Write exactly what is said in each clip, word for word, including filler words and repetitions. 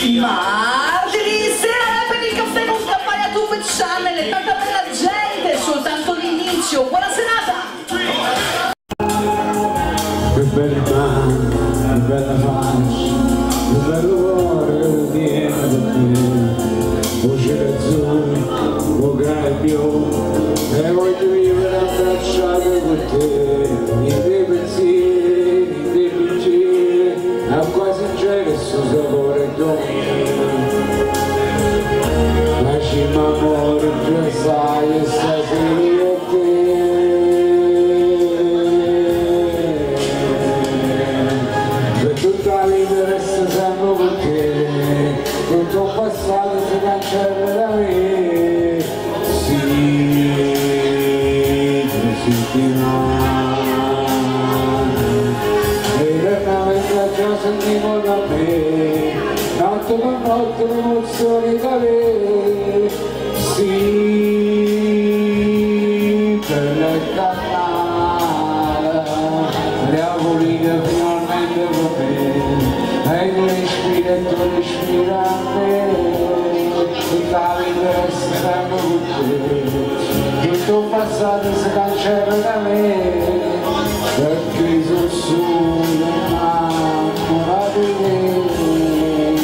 Margine sera per il caffè con campagna Tube Channel e tanta bella gente, soltanto l'inizio. Buona serata! Che belle mani, che bella faccia, che bello cuore che lo tiene per te. Voce azzurra, o grande blu, e voglio vivere abbracciato con te. I tuoi pensieri, i tuoi pensieri, ha quasi in gelo il suo sapore domino. Lasciami amore, già sai, e stasera io e te. Per tutta la vita resto sempre con te, tutto il passato si cancella da me. Sì, tu senti male, e eternamente già sentivo da me, notte per notte l'emozione da me. Sì, per la cannata, le augurine finalmente con me, e tu respiri e tu respiri a me, tutta la vita resta sempre con te, tutto il passato si cancella da me, perché sono solo innamorato di te.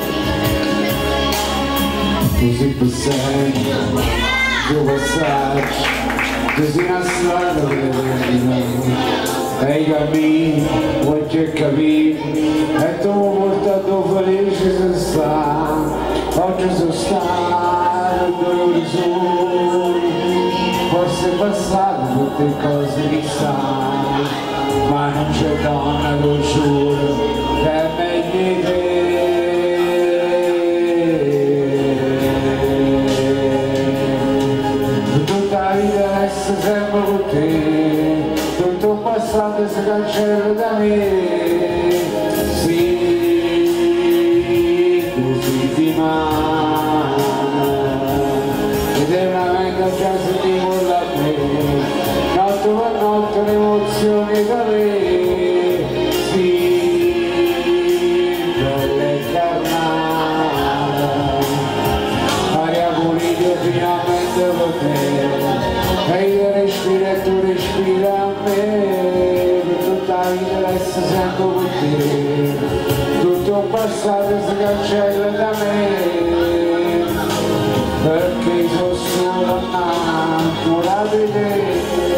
Così per sempre, tuo passaggio, tu sei una strada per l'eternità, e i cammini, vuoi che capire, e tu mi hai portato felice se sta, oggi sono stato dolore solo, forse è passato tutte cose che sai, ma non c'è donna, lo giuro, che è meglio di te. Sempre con te, tutto il passato si cancella da me. Sì, così ti male, ed è una vita già sentivo da te, notte per notte l'emozione da me. Sì, bella e carnata, aria pulita finalmente con te. E io respiro e tu respiri a me, per tutta la vita resto sempre con te, tutto il passato si cancella da me, perché sono solo innamorato di te.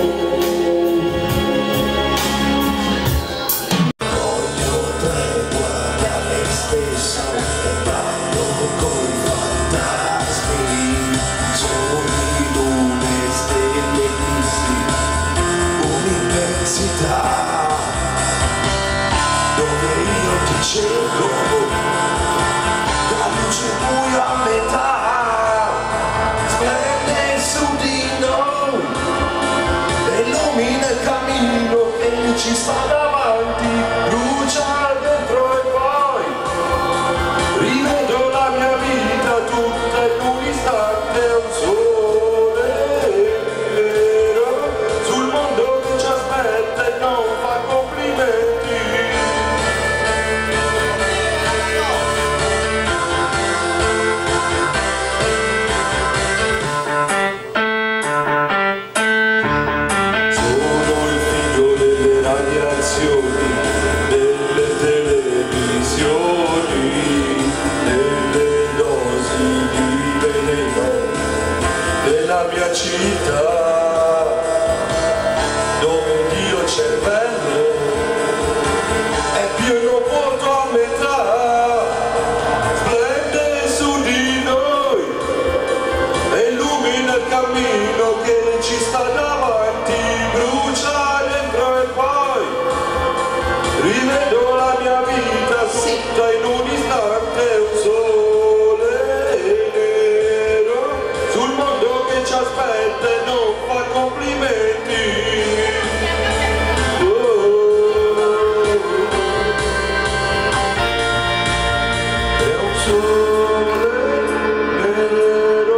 Dove io ti cerco, la luce buia a metà, splende su di noi, e illumina il cammino che ci sta davanti, brucia dentro e poi rivedo la mia vita tutta in un istante, un sole vero sul mondo che ci aspetta e non fa complimenti. Delle televisioni, delle dosi di veleno della mia città, dove il mio cervello è pieno vuoto a metà, splende su di noi e illumina il cammino che ci sta davanti, brucia dentro e poi rivedo la mia vita tutta in un istante, un sole nero sul mondo che ci aspetta e non fa complimenti. È un sole nero.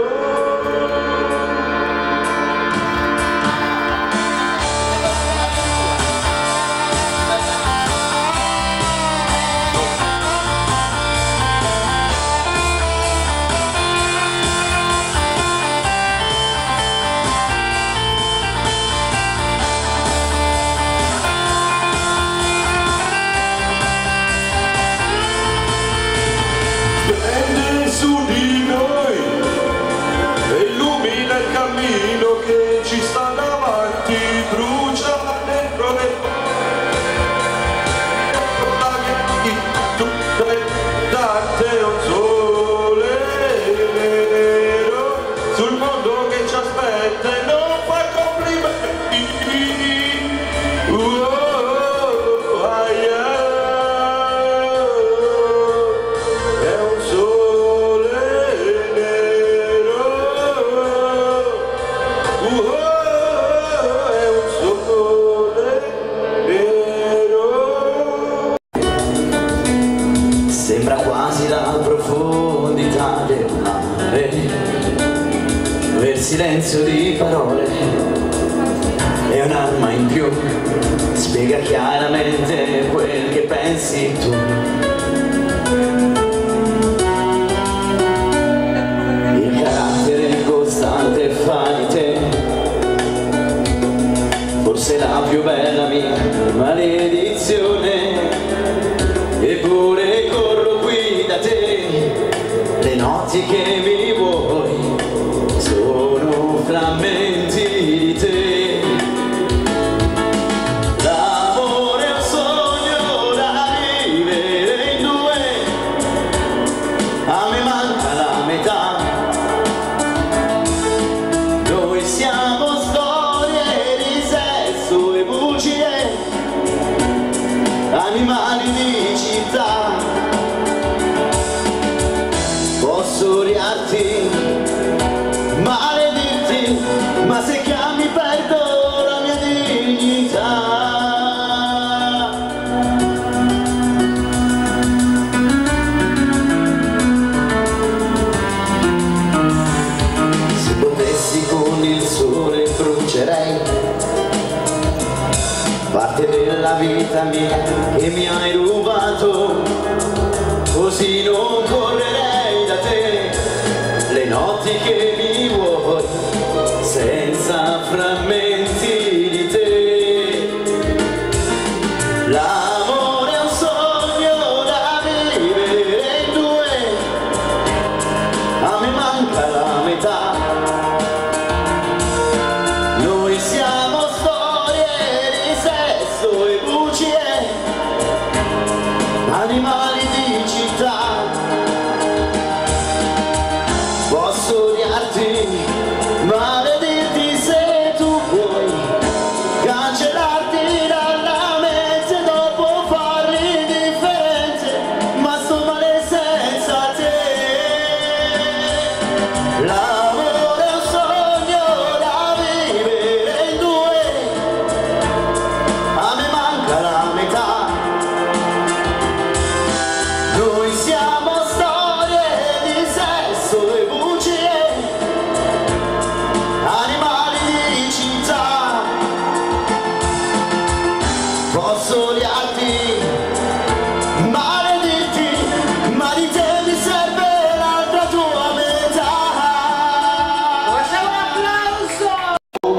silenzio di parole è un'arma in più, spiega chiaramente quel che pensi tu. Il carattere costante fa di te forse la più bella mia maledizione, eppure corro qui da te, le notti che mi vuoi sono frammenti di te. L'amore è un sogno da vivere in due, a me manca la metà, noi siamo storie di sesso e bugie, animali di città. Posso odiarti, maledirti, ma se chiami perdo la mia dignità. Se potessi con il sole brucerei parte della vita mia che mi hai rubato, così non correrei da te le notti che mi vuoi senza frammenti di te. L'amore è un sogno da vivere in due, a me manca la metà, noi siamo storie di sesso e bugie, animali di città. Posso odiarti, maledirti se tu vuoi, cancellarti dalla mente dopo farli differente, ma sto male senza te. L'amore è un sogno da vivere in due, a me manca la metà, noi siamo storie di sesso e bugie, animali di città. Posso odiarti, maledirti, ma di te mi serve l'altra tua metà. Facciamo un applauso!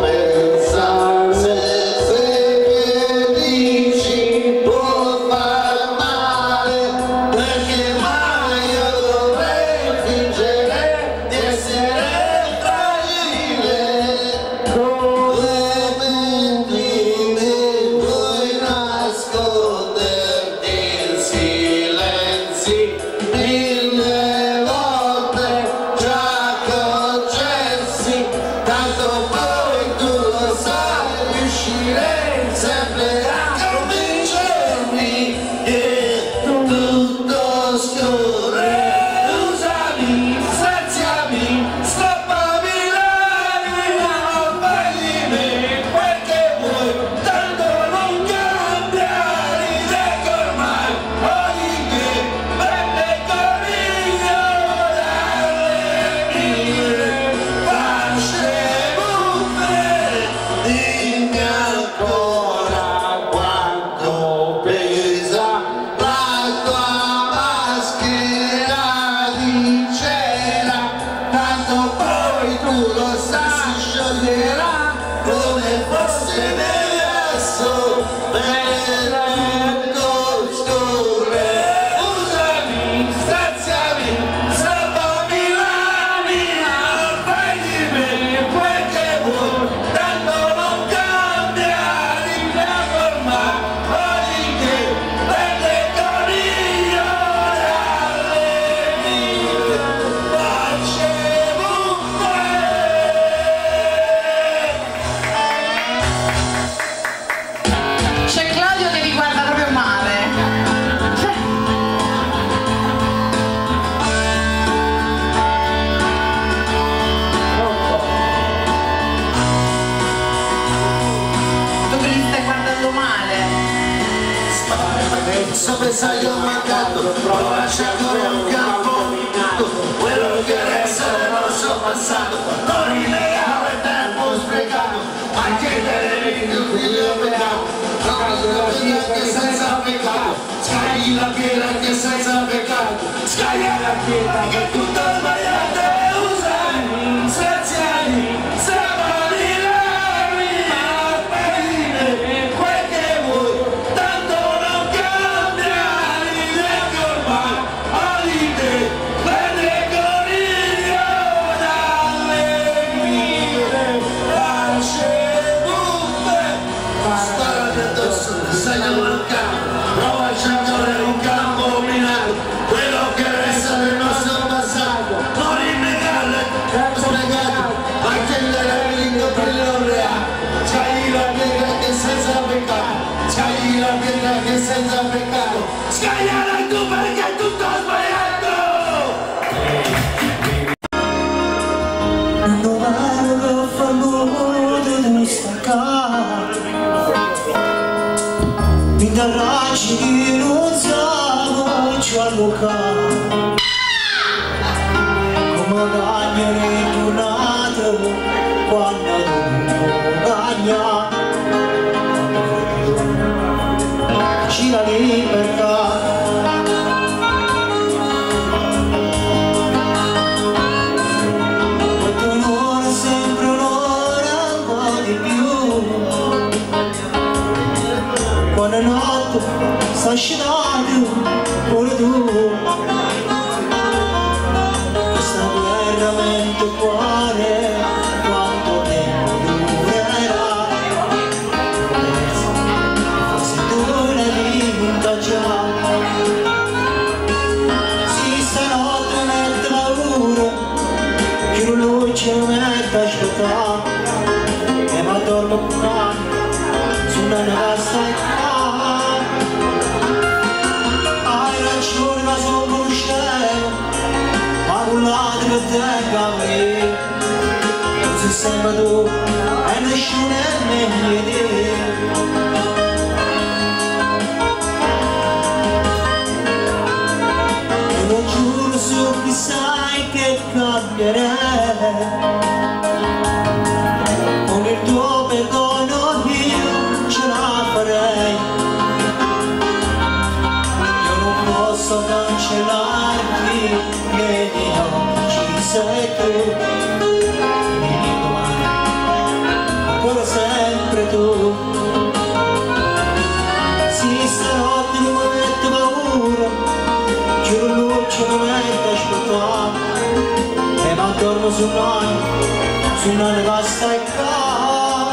Pensa io mancato, provaci ancora un campo, quello che resta del nostro passato, non rinnegare. brilla peccato, scagli la pietra che senza peccato, scagli la pietra che senza peccato, scagli la pietra che tutto sbagliato usai, saziati, sapali lacrime, appene quel che vuoi, tanto non cambiare neanche ormai, alite, prende coniglio dalle guide, lasce butte, sparate addosso, segnalo il campo, prova a scendere un campo minato, quello che resta del nostro passato, non rinnegarle, spregato, a chiedere l'indo per l'orea, scagli la pietra che senza peccato, scagli la pietra che senza peccato, scagliala tu perché è tutto sbagliato! Non vado a far modo di staccare, mi darraci che non sa ci allocare, come gagnare in giornata quando non gagna, ci la libertà. Quanto un'ora sempre un'ora un po' di più, quando notte sta scendendo pure tu, questa guerra mente e cuore quanto tempo durerà, forse tu l'hai vinta già, sì stanotte mette paura, che luce mette aspettare, e ma dormo qua su una nostra qua. Hai ragione ma sono scemo, ma un ladro che tenga a me, così sembra tu e nessuno è meglio di te. Te lo giuro su chi sai che cambierei, con il tuo perdono io ce la farei. Io non posso cancellarti, che di oggi sei tu, e di domani ancora sempre tu. Sì, stanotte non mi mette paura, giuro luce non mi mette aspettare, e ma dormo su noi, su una nevasta e qua.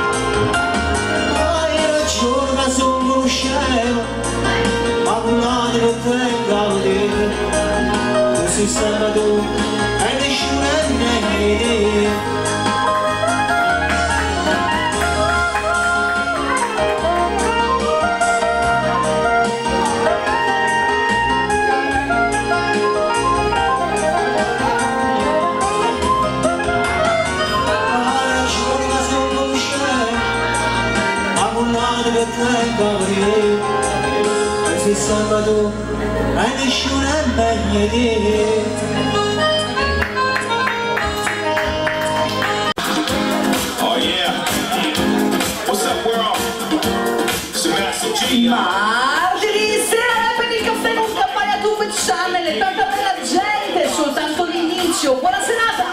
Hai ragione ma sono uno scemo, ma un ladro che tenga a vedere, così sembra tu e nessuno è meglio di te. Così sembra tu e nessuno è meglio di te. Oh yeah, what's up world? Sebastian G. Margine sera per il caffè con Campagna Tube Channel e tanta bella gente, soltanto l'inizio. Buona serata!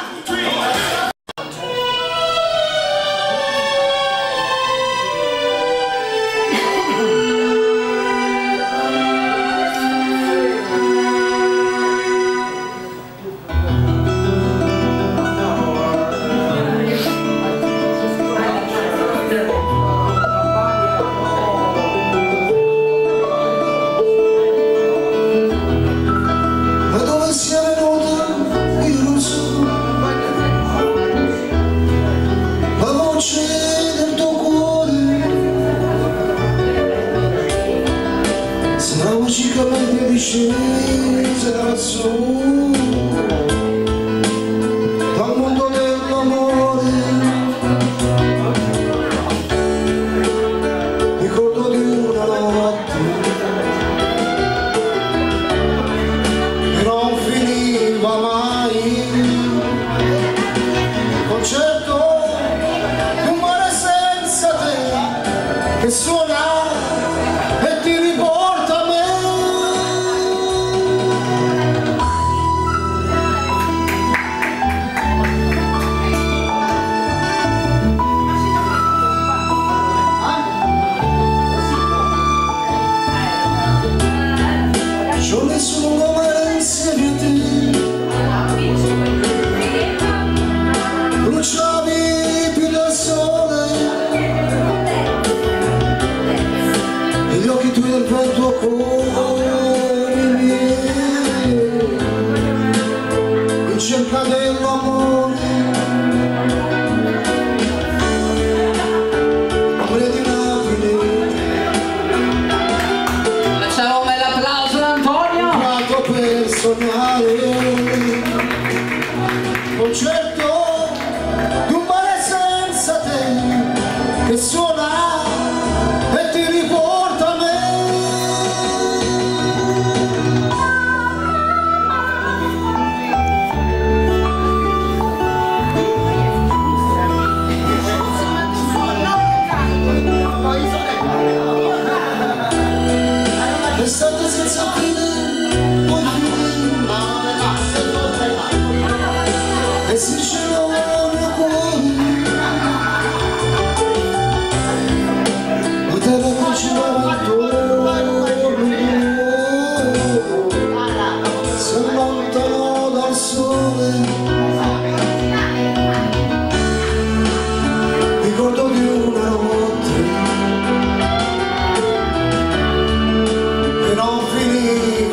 Ma dove sia venuta io non so, la voce del tuo cuore, se la musicamente discesa da lassù, dal mondo dell'amore, ricordo di una notte che non finiva mai, concerto di un mare senza te, tu del vento cuori miei, in cerca dell'amore, amore di Napoli. Facciamo un bel applauso ad Antonio. Nato per sognare, concerto di un mare senza te che suona e ti riporta a me. L'estate senza fine, poi finire, e si scivola cuore, la terra che ci va intorno, si allontana dal sole, ricordo di una notte che non finì.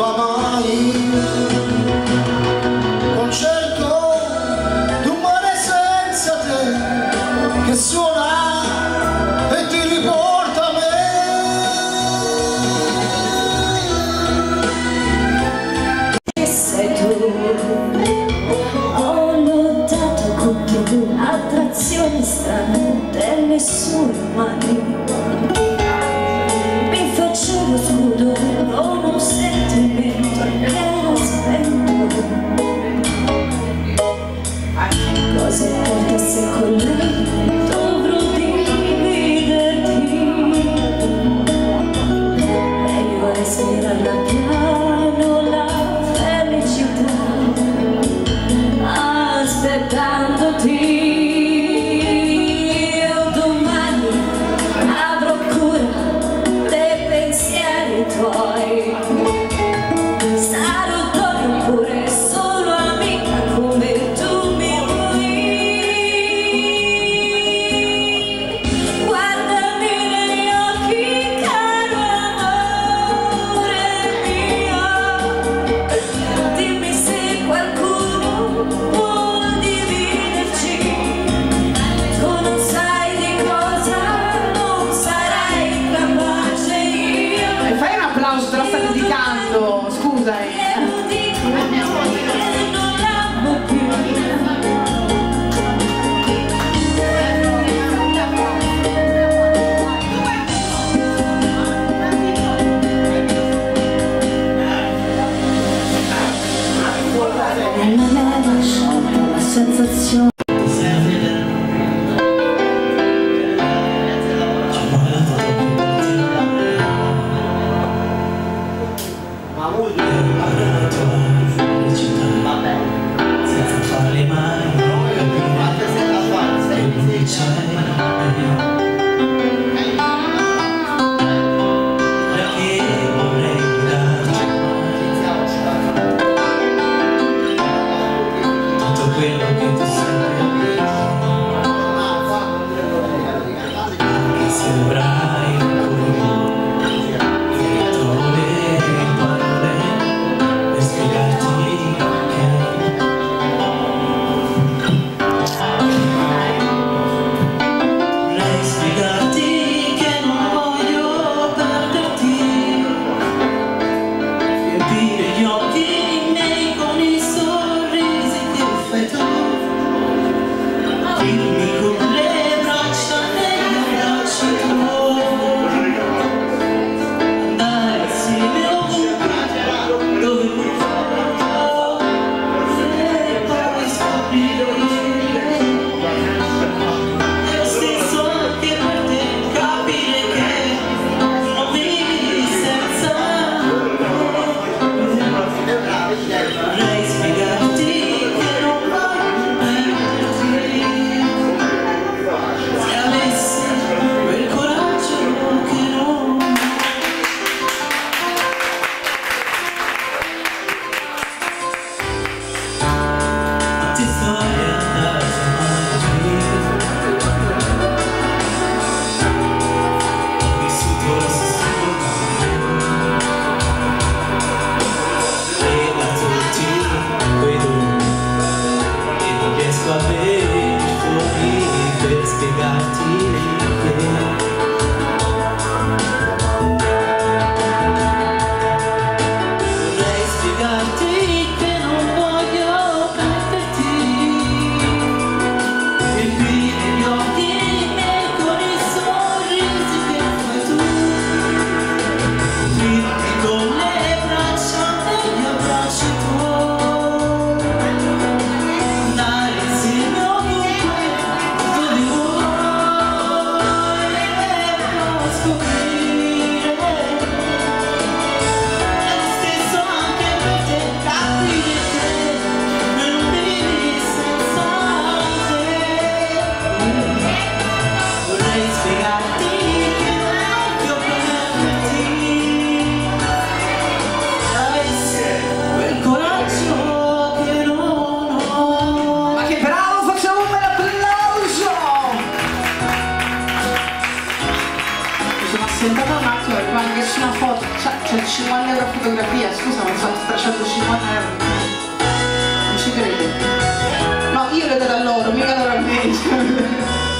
c'è cinquanta euro a fotografia, scusa, ma sto stracciando cinquanta euro. Non ci credi? No, io le do a loro, mica loro a me.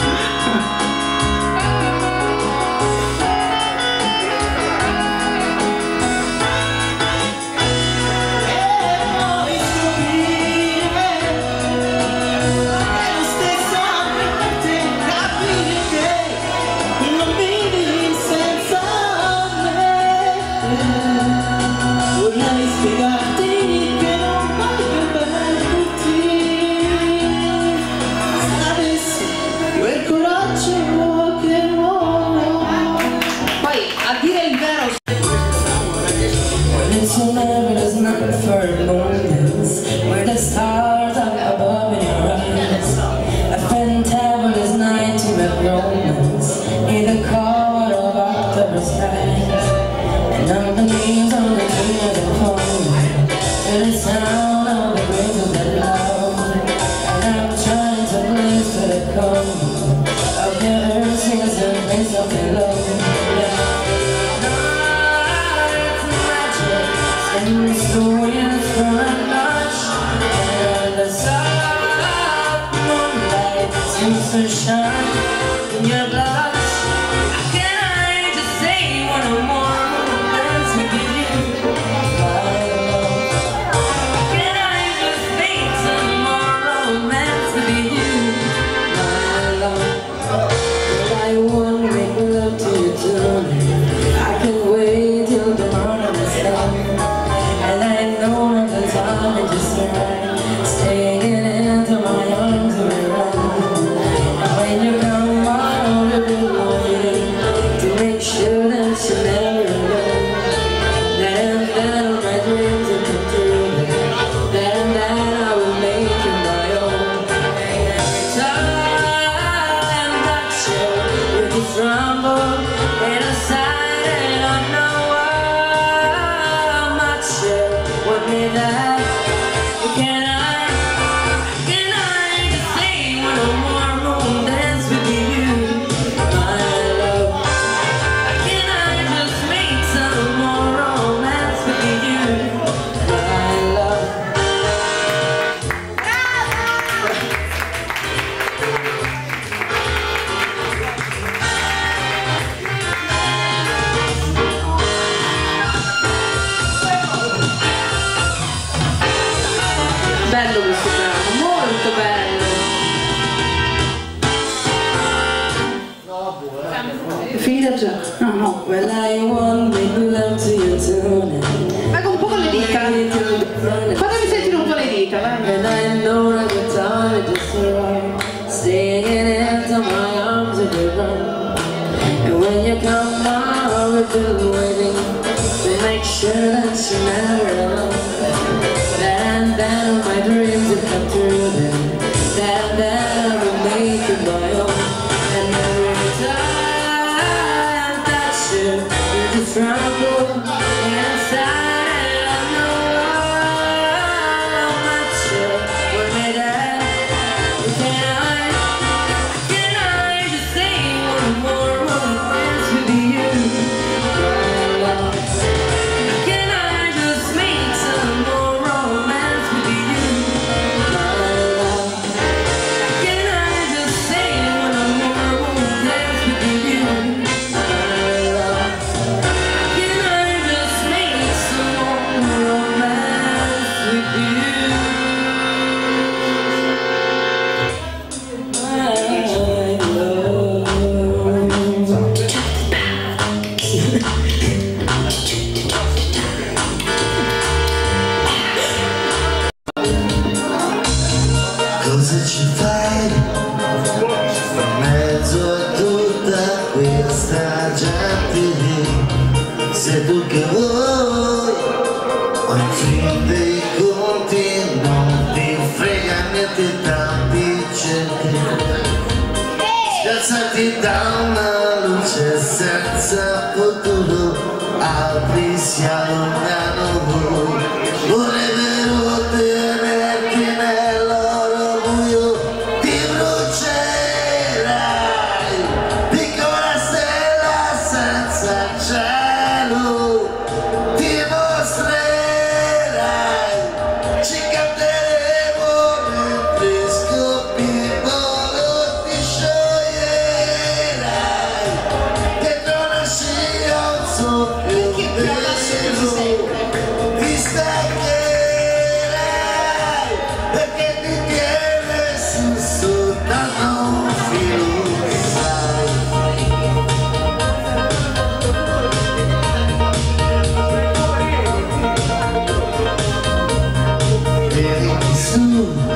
Bello questo brano, molto bello. È finita già? No, no. Vai con un po' con le dita. Fatemi sentire un po' le dita, vai. Make sure that you never know that and then my dreams will come true. Then that and then I will make it my own. And every time that you you just tremble inside, and I know how much you were made of. Can I, can I just say one more romance with you? Cosa ci fai in mezzo a tutta questa gente? Se tu che vuoi, o in fin dei conti non ti frega niente tanti cerchi. Spiazzati da una luce senza futuro, altri si allontanano voi. Vorrebbero tenerti nell'oro buio, ti brucerai, piccola stella senza cielo. so più bello, ti staccherai perché ti tiene su soltanto un filo, sai. Vieni su,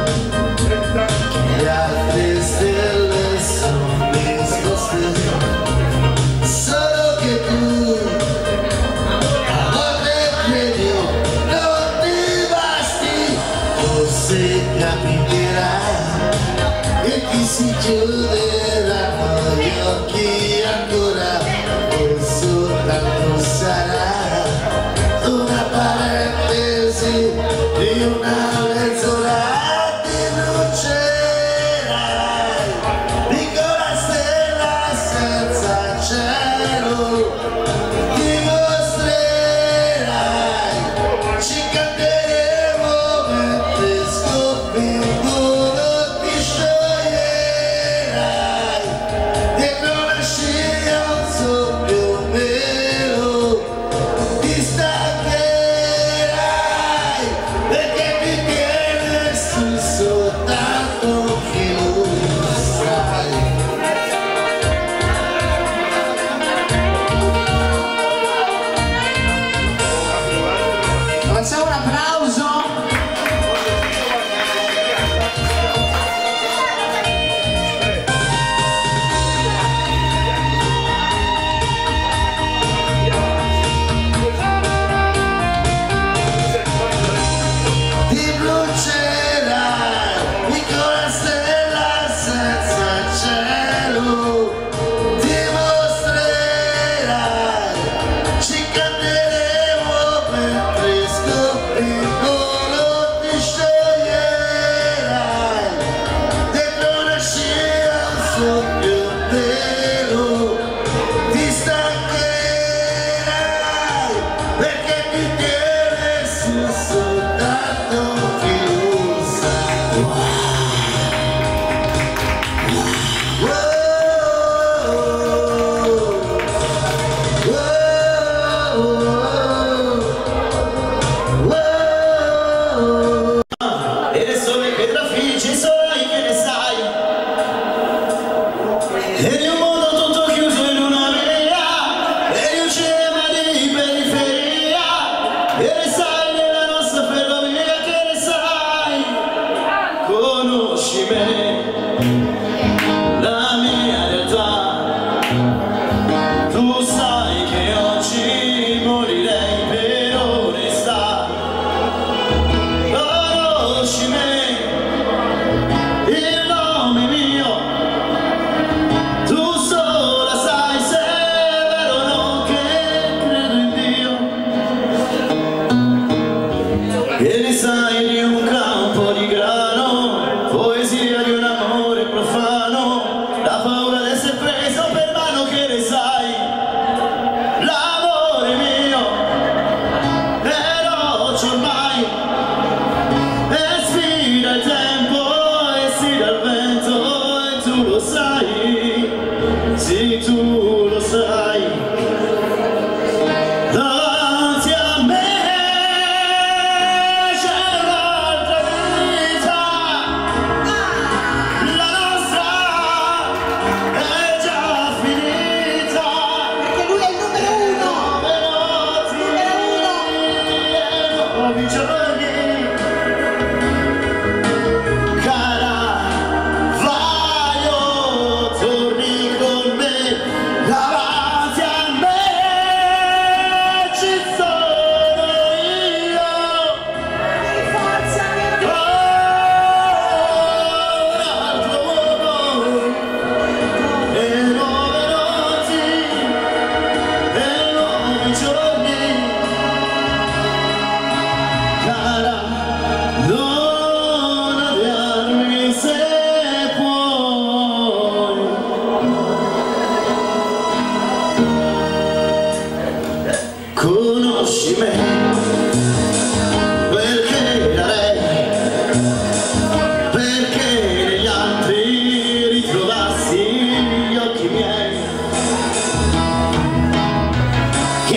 le altre stelle sono nascoste, solo che tu a volte credi non ti basti, forse capiterai che ti si chiuderanno gli occhi ancora, o soltanto sarà una parentesi di una mezz'ora. Ti brucerai, piccola stella senza cielo, ti mostrerai, ci canteremo mentre scoppi un volo, ti scioglierai dietro una scia un soffio velo, ti staccherai perché ti tiene su soltanto un filo, sai. Facciamo un applauso. Ti brucerai, piccola stella senza cielo, ti mostrerai, ci canteremo mentre scopri il volo, ti scioglierai dentro una scia un soffio velo, ti staccherai perché ti tiene su soltanto un filo, sai. Wow. Wow. Wow. E le sole che trafiggi sai che ne sai. E di un mondo tutto chiuso in una via, e di un cinema di periferia. E ne sai nella nostra ferrovia, che ne sai. Conosci me, la mia realtà. Tu sai che oggi morirei per onestà. Conosci me, il nome mio, tu sola sai se è vero o no che credo in Dio. E ne sai di un campo di grano, poesia di un amore profano, la paura di essere preso per mano, che ne sai. L'amore mio è veloce ormai, e sfida il tempo e sfida il vento, e tu lo sai, sì tu lo sai. Davanti a me c'è un'altra vita, la nostra è già finita, perché lui è il numero uno. Nuovi giorni, cara, vai o torni con me, davanti a me ci sono io. Oh, un altro uomo, e nuove notti, e nuovi giorni, cara, non odiarmi se puoi. Conosci me, perché darei, perché negli altri ritrovassi gli occhi miei, che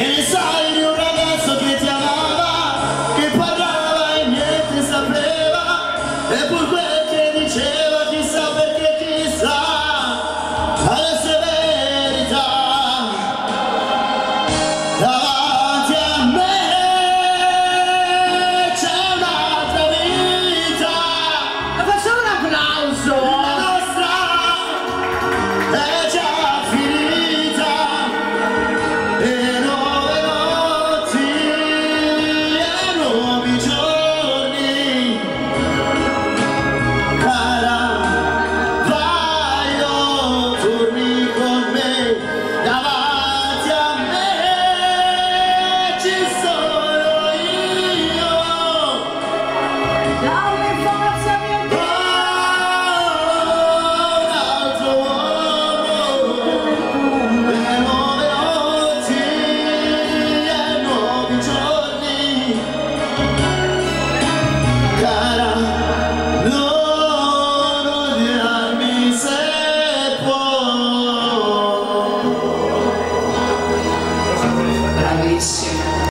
bellissimo.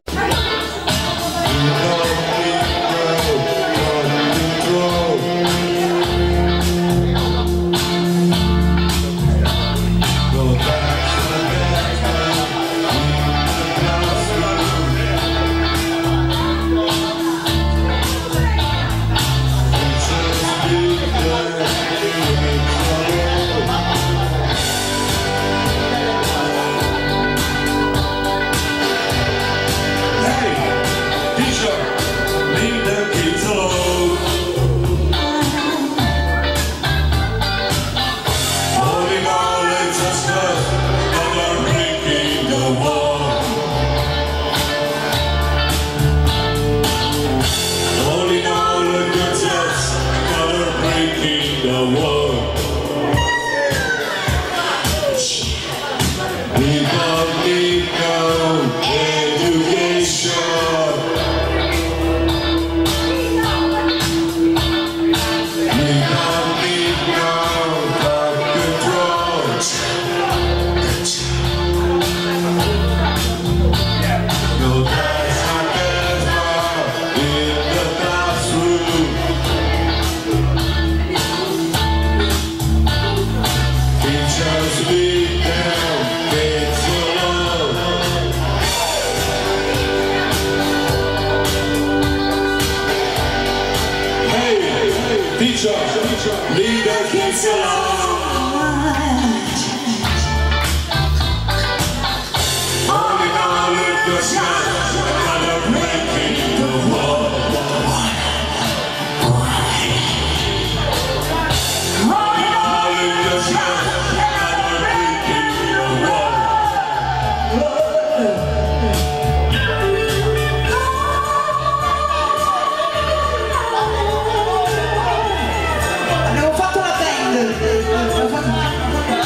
Teacher, lead the kids along. All in all, look your shot, kind of breaking the wall. All in all, look your shot, kind of breaking the wall. Abbiamo fatto la band, abbiamo fatto...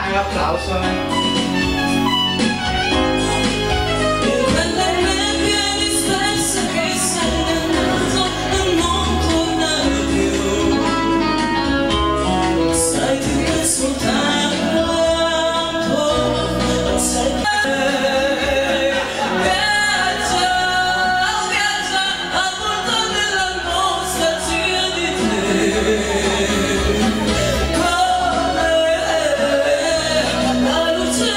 Dai, applauso. Come la luce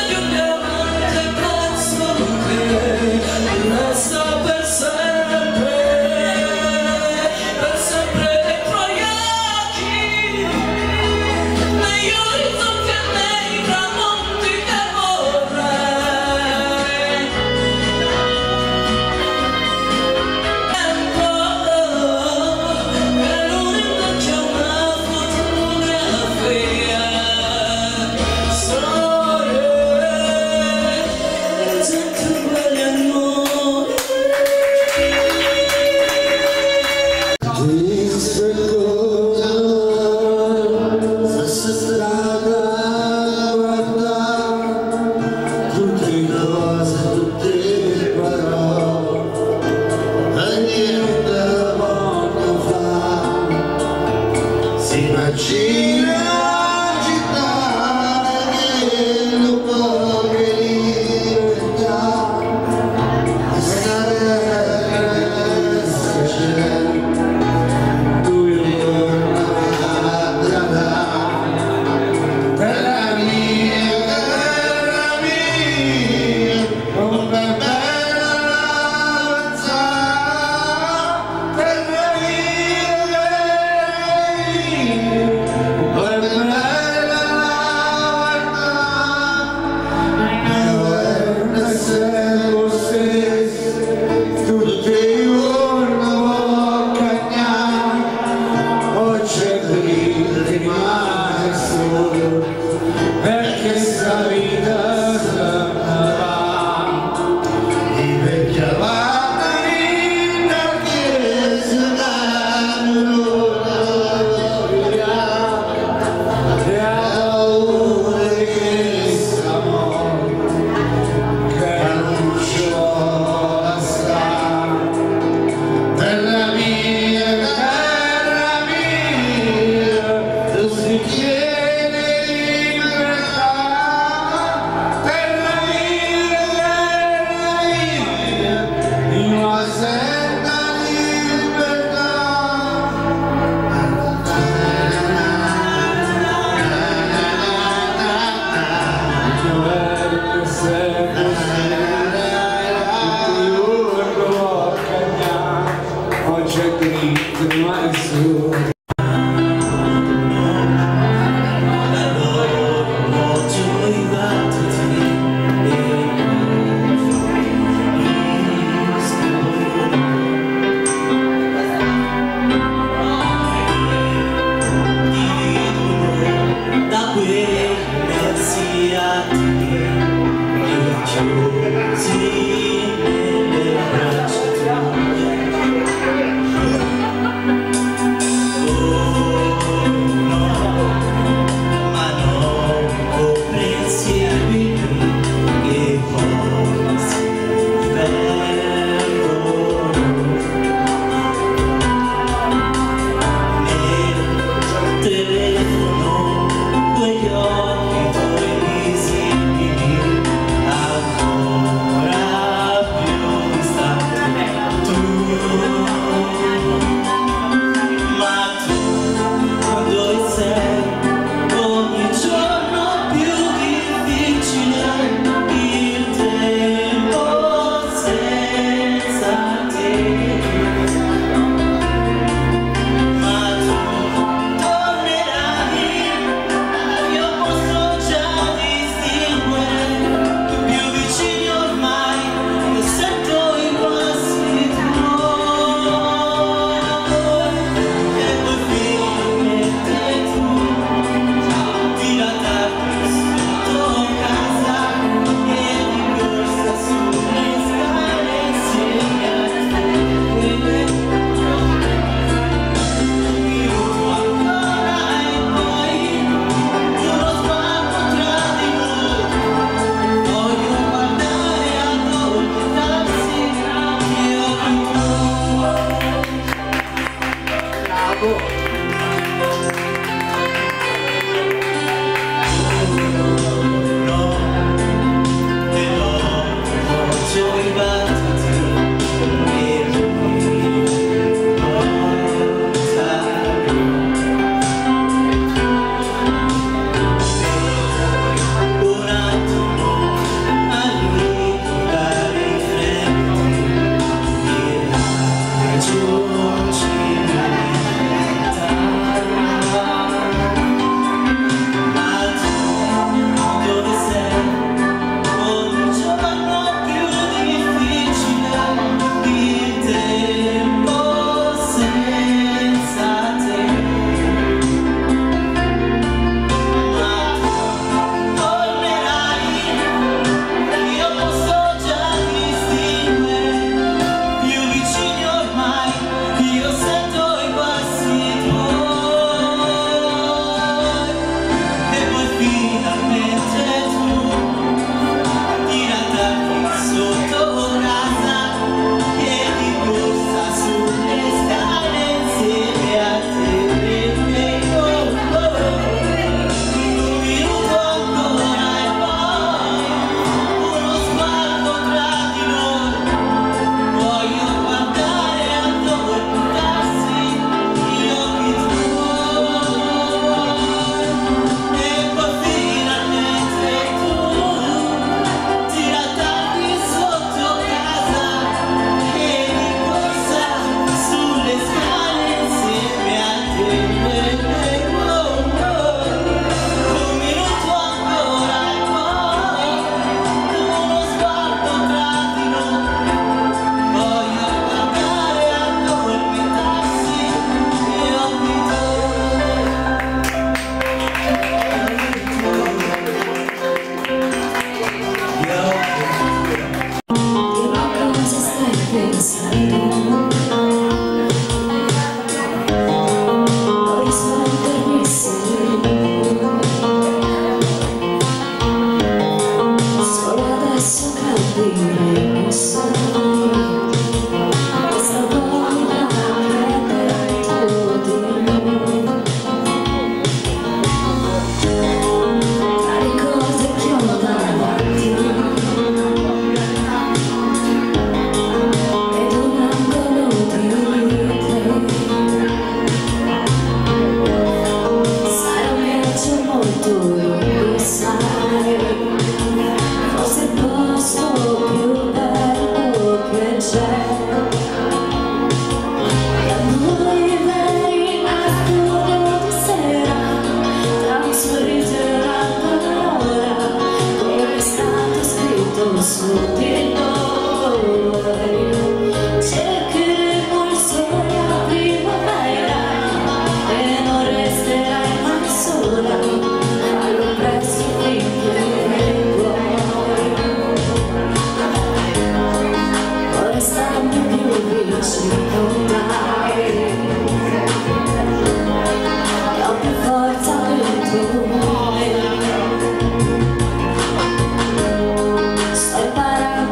Sto imparando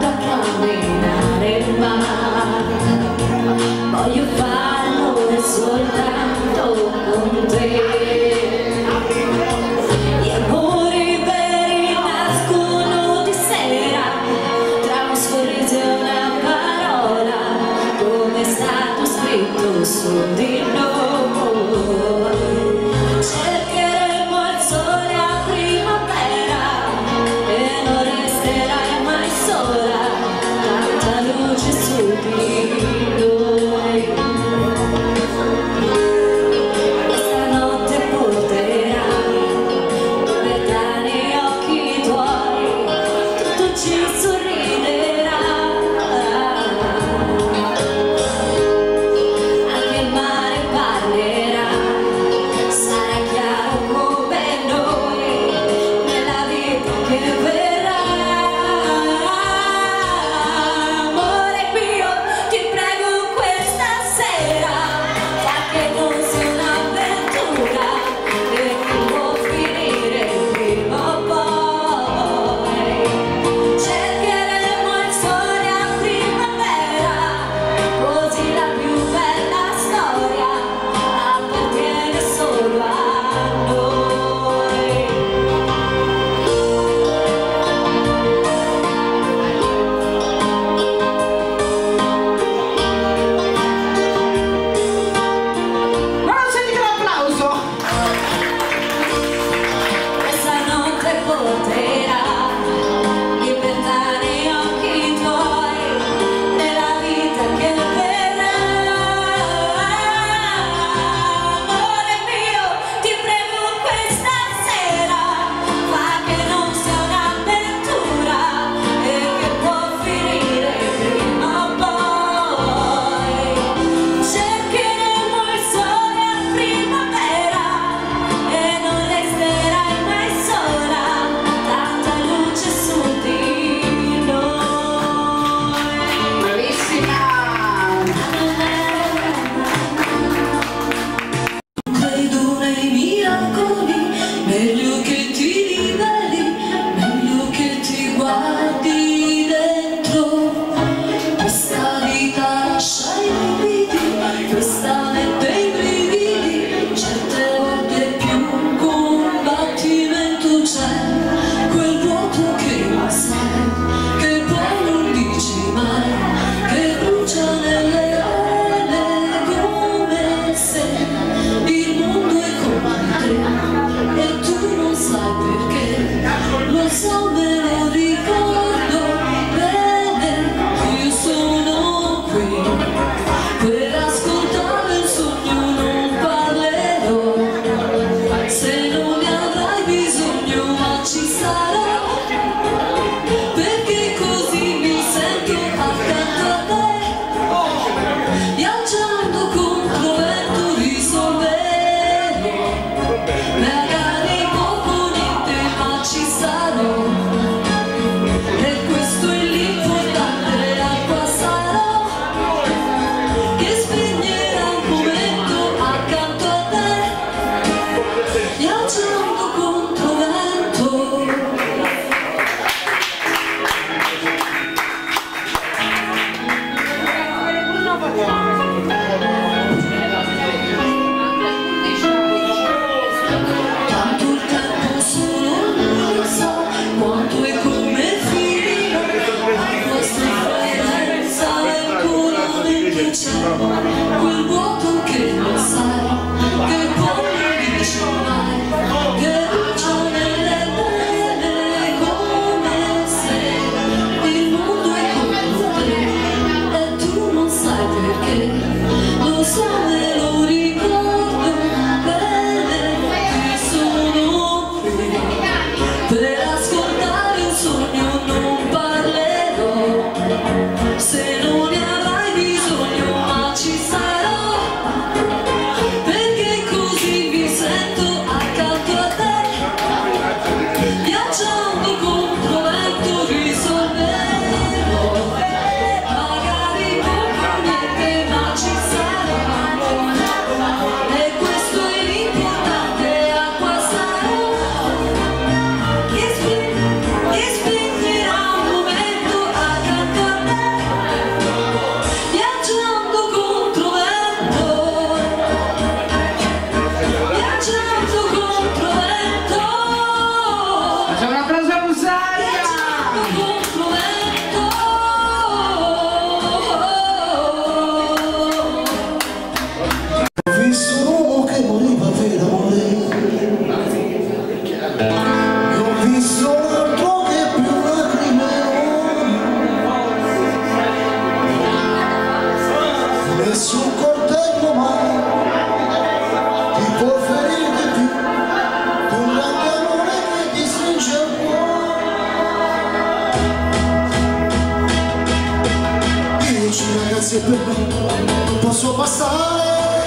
ragazze per me non posso passare,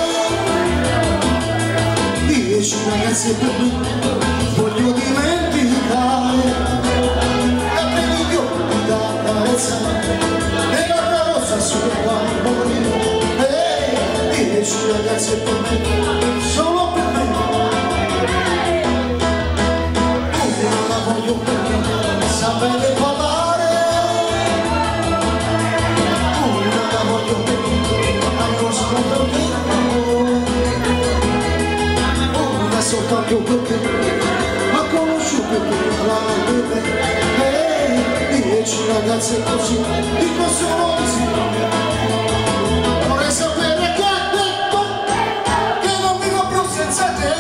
dieci ragazze per me voglio dimenticare, da pelliglio da carezzare e la carrozza sulle quali morire, dieci ragazze per me, solo per me, una la voglio perché sapere parlare, una la voglio perché ancora scontro che una soltanto perché ha conosciuto la beve, e dieci ragazze così dico solo di sì. Vorrei sapere che ha detto che non vivo più senza te,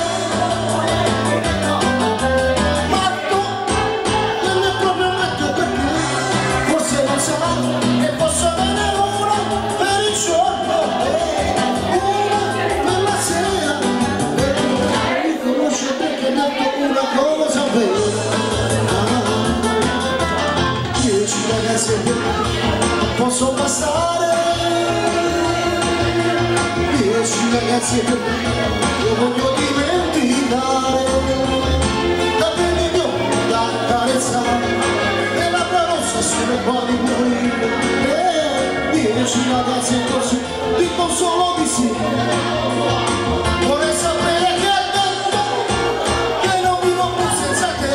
matto, non è proprio matto perché forse non sarà che posso avere uno per il giorno, uno per la sera, per riconoscere che ha detto una cosa vera. Dieci ragazze per me posso passare, dieci ragazzi per me io voglio dimenticare, da pelliglio da carezzare e la carrozza sulle quali morire, e dieci ragazzi così dico solo di sì. Vorrei sapere che ha detto che non vivo più senza te,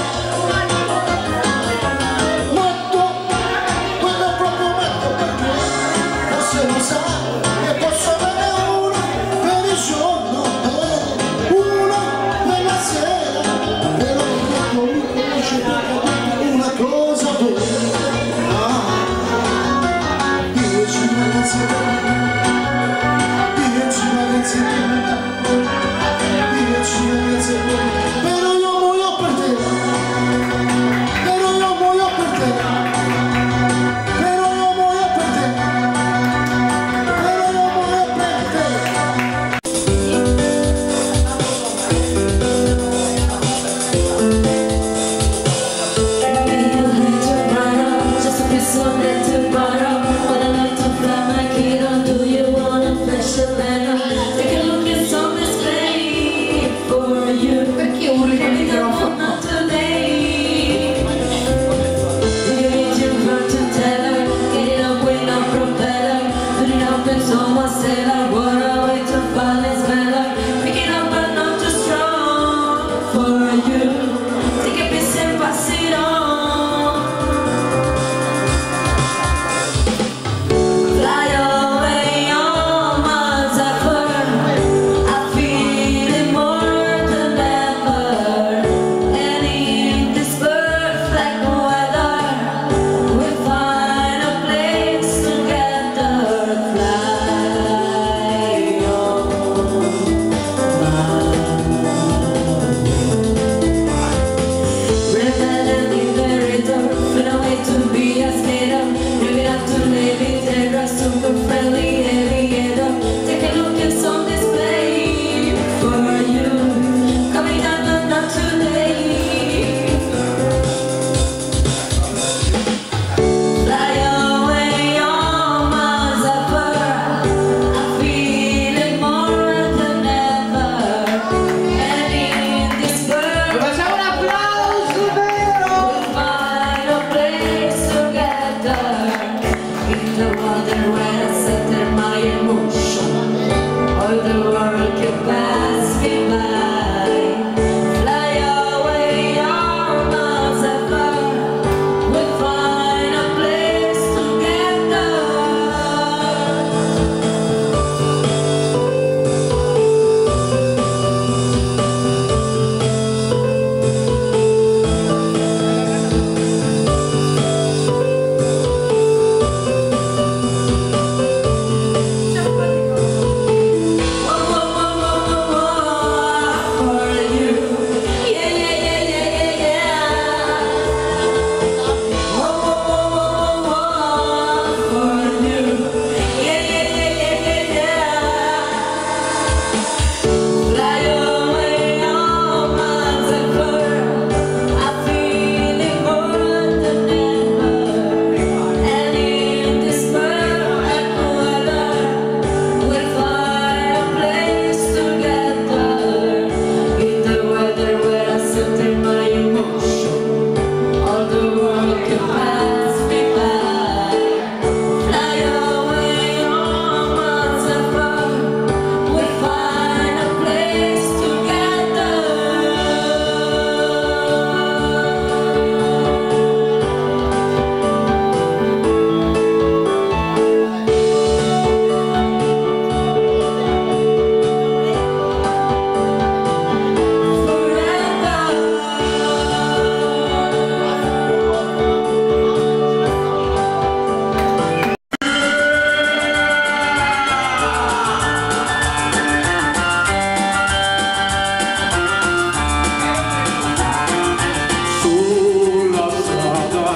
matto, quello è proprio matto perché forse non sa che posso avere uno per il giorno, eh, uno per la sera, però non mi conosce perché una cosa vera. Ah, dieci ragazzi per me, dieci ragazzi per me, dieci ragazzi per me, però io muoio per te, però io muoio per te, però io muoio per te, però io muoio per te.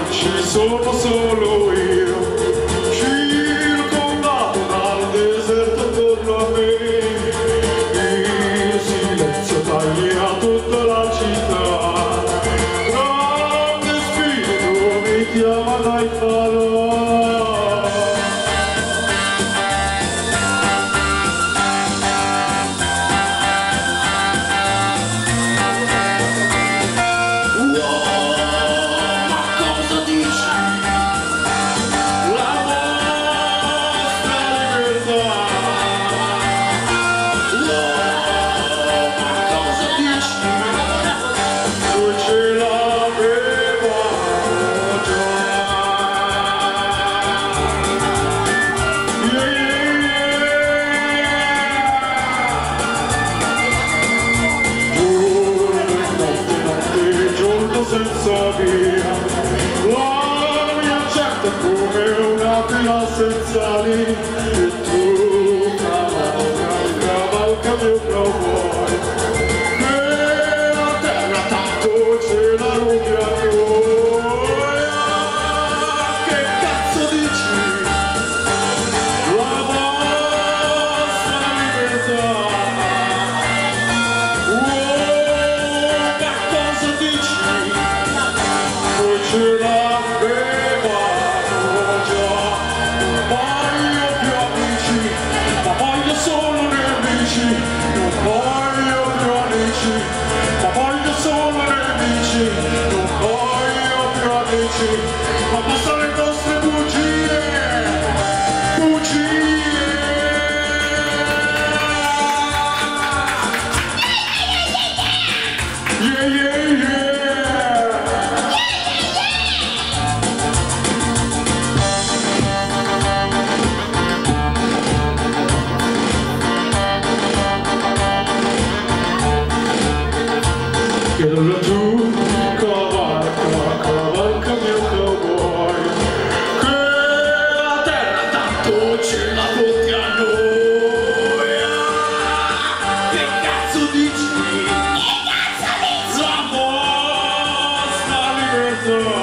ci sono solo io, circondato dal deserto attorno a me, il silenzio taglia tutta la città, grande spirito mi chiama dai falò. Senza via, la mia gente come una fila senza lì, e tu cavalca, cavalca mio cowboy, che la terra tanto ce la rubi a noi, che cazzo dici? La vostra libertà, oh, ma cosa dici? Ce l'avevamo già, non voglio più amici, ma voglio solo nemici, non voglio più amici, ma voglio solo nemici, non voglio più amici, ma basta le nostre bugie, bugie. Yeah, yeah, yeah. E allora tu cavalca, cavalca mio cowboy, che la terra tanto ce la porti a noi. Che cazzo dici? Che cazzo dici? La vostra libertà.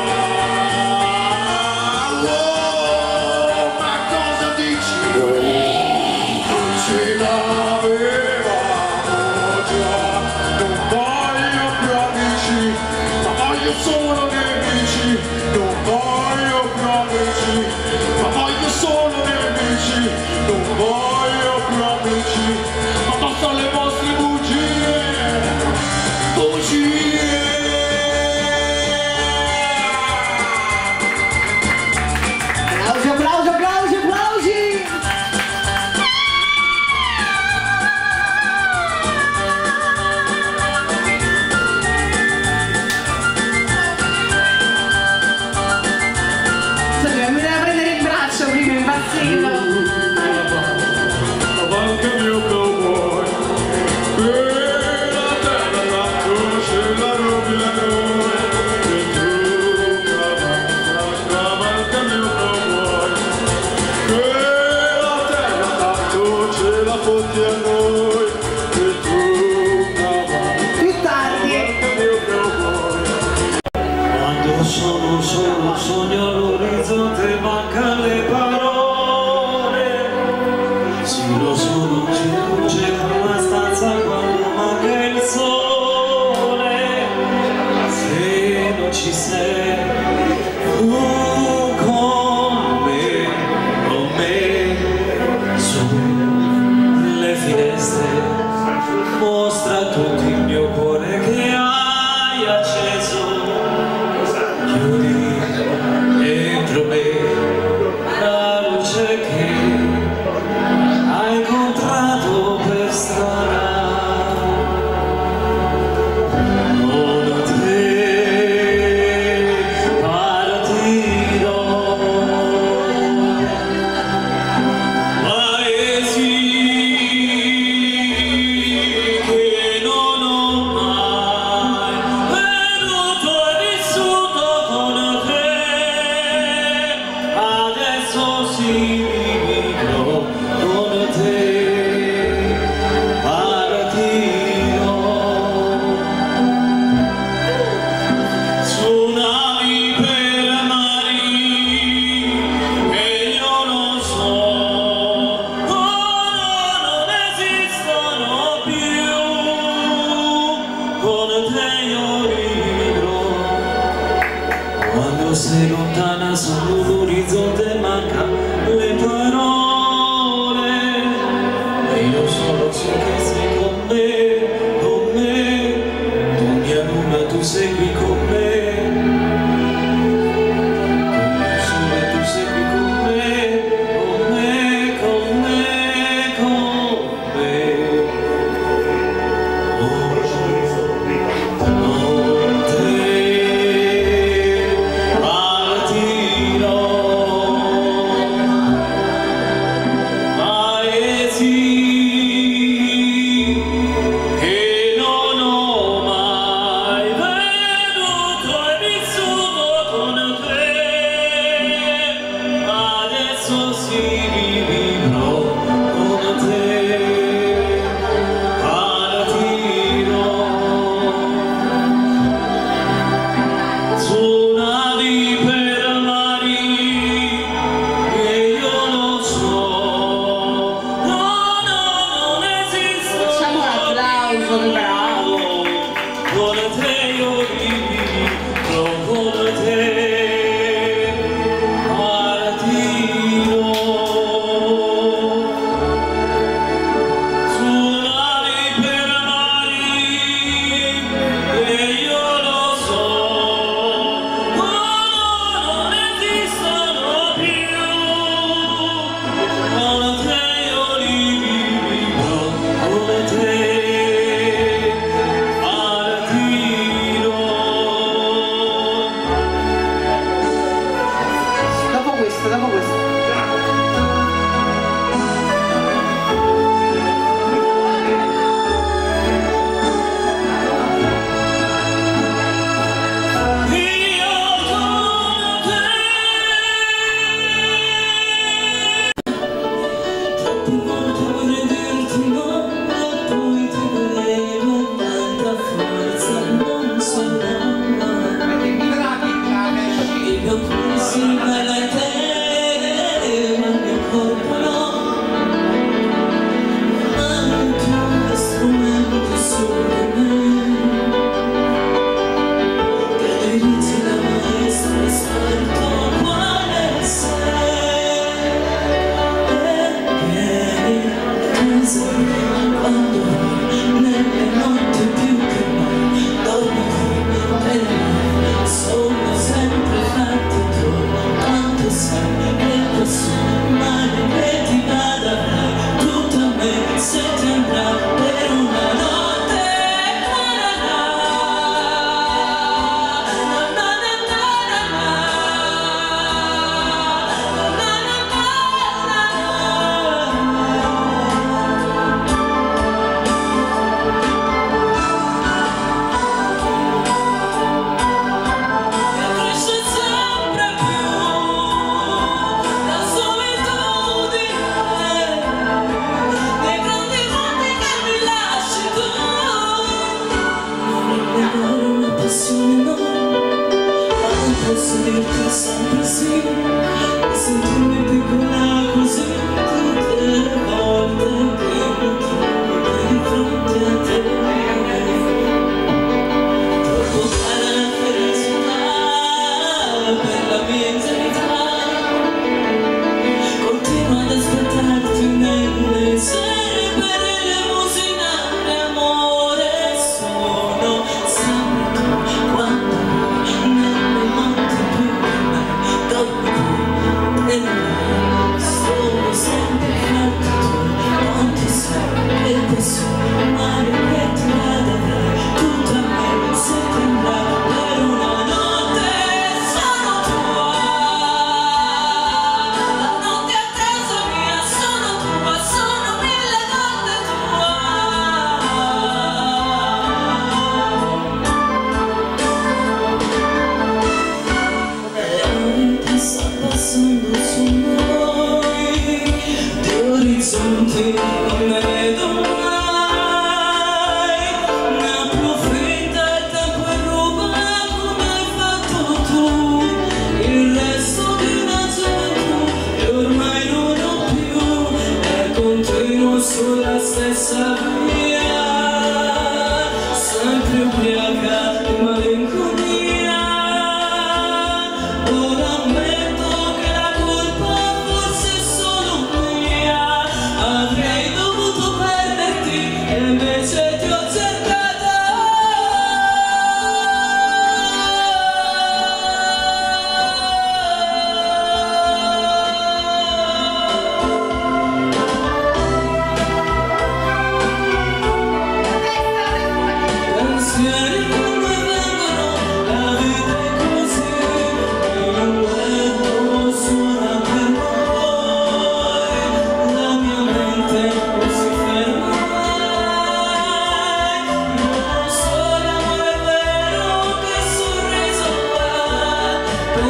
Oh, ma cosa dici? Non ce l'avevamo già, non voglio più amici, ma voglio solo nemici, non voglio più amici, ma voglio solo nemici, non voglio più amici, ma basta le vostre bugie, bugie. Applausi, applausi, applausi, applausi! Mi deve prendere il braccio prima, è impazzito! Cavalca mio cowboy, che la terra tanto ce la rubi a noi, e tu cavalca, cavalca mio cowboy, che la terra tanto ce la fotti a noi, e tu cavalca, Più tardi! cavalca mio cowboy. Quando sono solo sogno all'orizzonte, mancano le parole. Sì, lo sono, c'è luce con la stanza quando manca il sole. Se non ci sei, tu con me, con me, sulle finestre, mostra tutto il mio cuore che hai acceso. Chiudi dentro me la luce che hai incontrato per strada. Con te parti tu sei lontana sull'orizzonte, manca le parole e io solo so che sei con me, con me, tu mia luna, tu sei qui con me.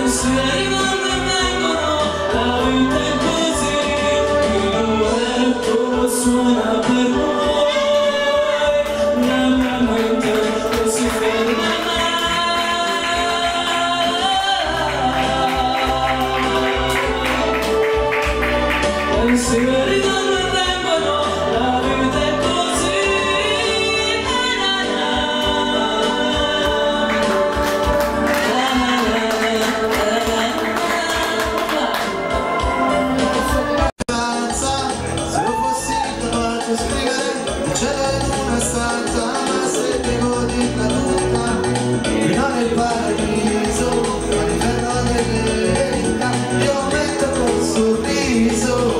pensieri vanno e vengono, la vita è così, il duetto suona per noi, la mia mente non si ferma mai. Pensieri vanno e vengono, la vita è così, na na Se io fossi capace di scrivere c'è una stanza, ma se devo dirla tutta, qui non è il paradiso, all'inferno delle verità, io metto col sorriso.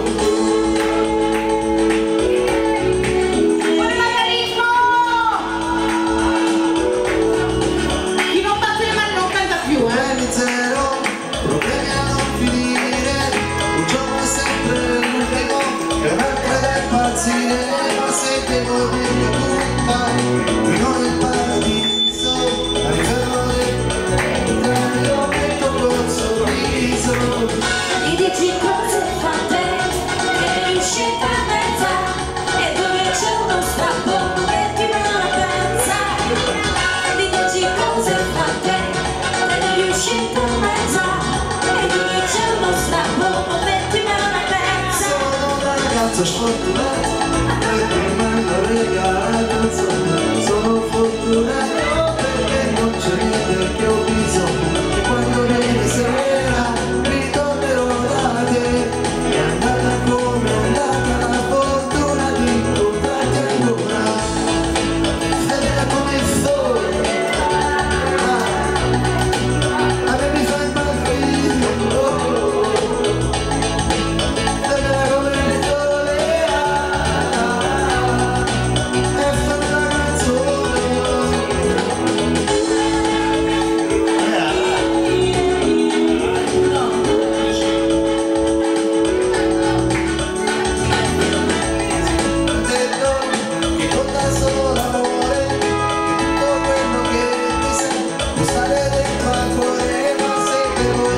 Chi non batte le mani non canta più, eh? Problemi zero, problemi a non finire, un giorno è sempre l'ultimo, e un'altra da impazzire, ma se devo dirla tutta, qui non è il paradiso, all'inferno delle verità, io metto col sorriso. Di dieci cose fatte e riuscite a mezza, e dove c'è uno strappo metti mano a pensa. Di dieci cose fatte e riuscite a mezza, e dove c'è uno strappo metti mano a pensa. Sono un ragazzo sfortunato, perché mi hanno regalato la canzone. Sono fortunato perché non c'è niente che ho bisogno, e quando viene sera ritornerò da te. È andata come è andata la fortuna di incontrarti ancora, bella come il sole, ah, a me mi fa impazzire, oh, oh. Bella come il sole, ah, e fa una canzone. Ha detto che conta solo l'amore, che tutto quello che ti sei può stare dentro al cuore, ma se devo